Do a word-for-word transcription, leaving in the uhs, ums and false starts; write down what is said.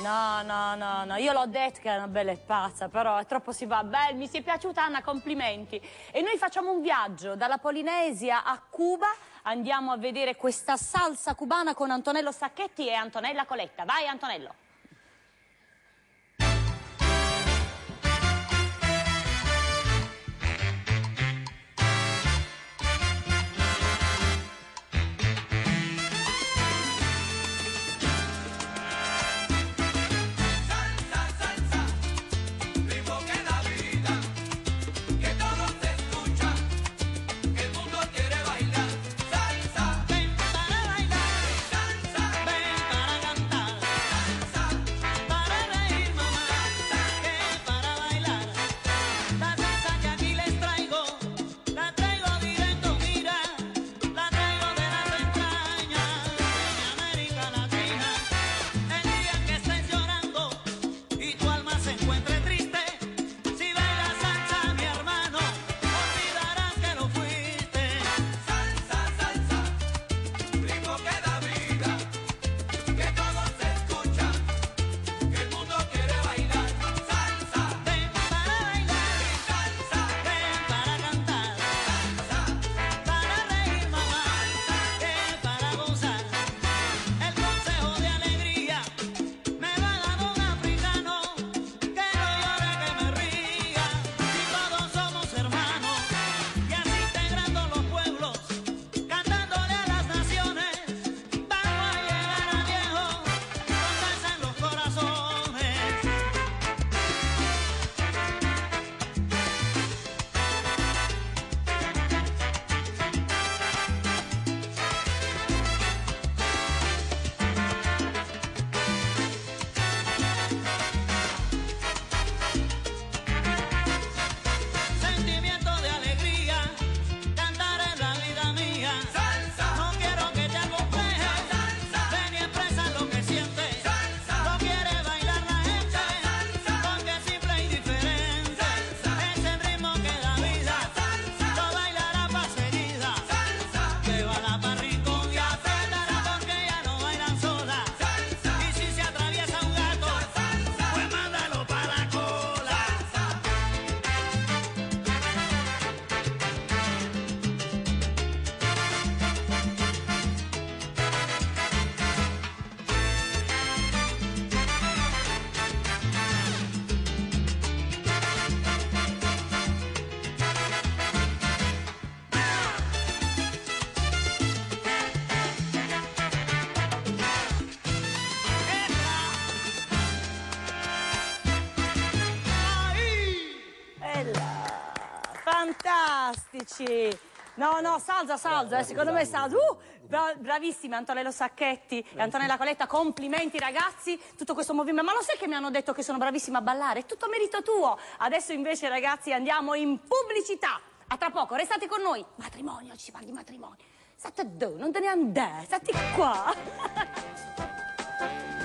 No, no, no, no, io l'ho detto che Annabella è pazza, però è troppo si va. Beh, mi si è piaciuta, Anna, complimenti. E noi facciamo un viaggio dalla Polinesia a Cuba, andiamo a vedere questa salsa cubana con Antonello Sacchetti e Antonella Coletta. Vai, Antonello. Fantastici! No, no, salza, salza, eh, secondo me salza. Uh, bra bravissimi Antonello Sacchetti e Antonella Coletta, complimenti ragazzi, tutto questo movimento. Ma lo sai che mi hanno detto che sono bravissima a ballare? È tutto merito tuo. Adesso invece ragazzi andiamo in pubblicità. A tra poco, restate con noi. Matrimonio, ci parli di matrimonio. State dove? Non te ne andare, state qua.